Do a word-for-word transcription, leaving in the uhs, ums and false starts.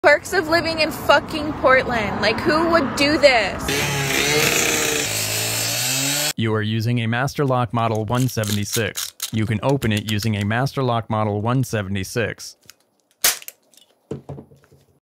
Perks of living in fucking Portland. Like, who would do this? You are using a Master Lock Model one seventy-six. You can open it using a Master Lock Model one seventy-six.